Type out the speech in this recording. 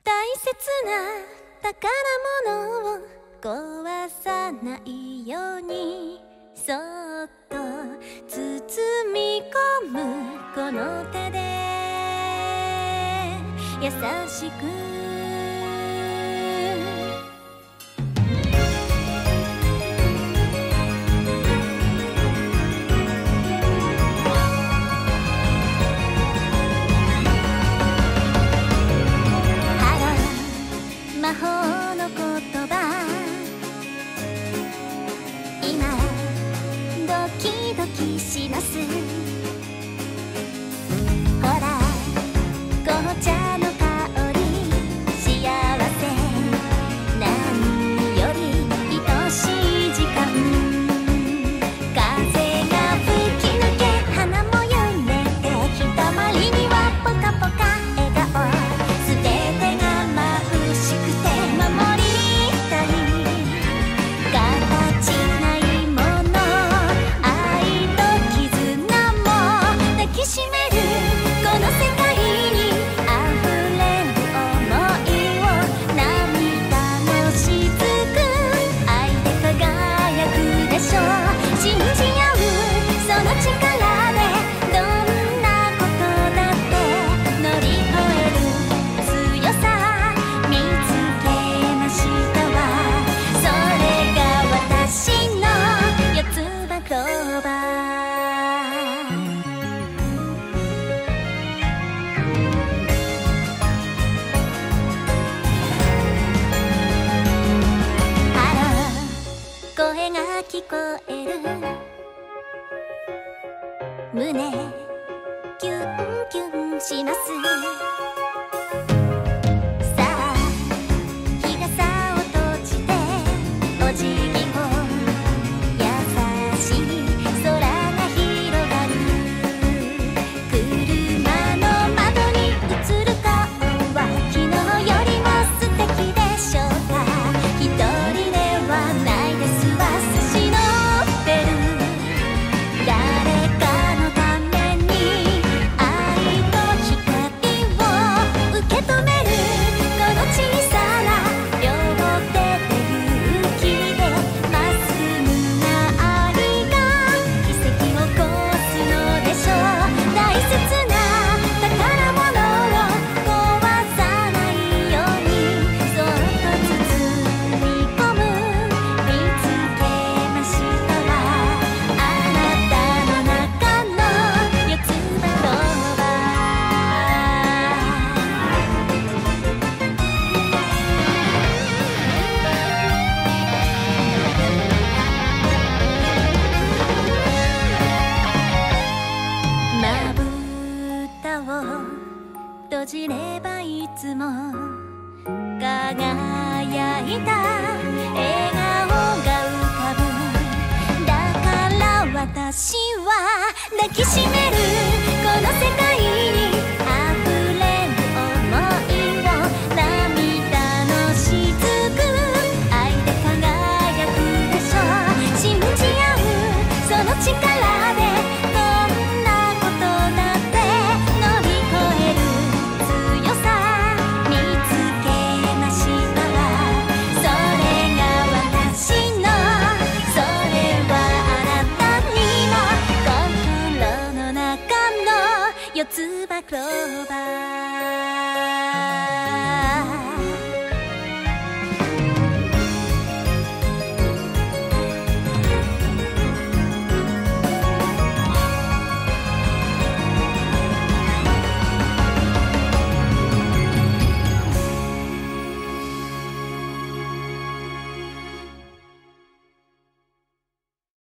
大切な宝物を壊さないようにそっと包み込むこの手で優しく魔法の言葉今ドキドキしますほら紅茶の香り幸せ何より愛しい時間風が吹き抜け花も揺れてひとまりにはポカポカ笑顔すべてが眩しくて守りたい形ないもの愛と絆も抱きしめるこの世界に溢れる想いを涙のしずく愛で輝くでしょう信じ合うその力でどんなことだって乗り越える強さ見つけましたわそれが私の四つ葉クローバーあら声が聞こえる胸キュンキュンしますさあ日傘を閉じてお辞儀を優しい空が広がる車の窓に映る顔は昨日よりも素敵でしょうか一人ではないですわ差し伸べる誰かのために愛と光を受け止めるこの小さな両手で勇気でまっすぐな愛が奇跡を起こすのでしょう大切な宝物を壊さないようにそっと包み込む見つけましたわあなたの中の四つ葉クローバーまぶたを閉じればいつも輝いた笑顔が浮かぶだから私は抱きしめるこの世界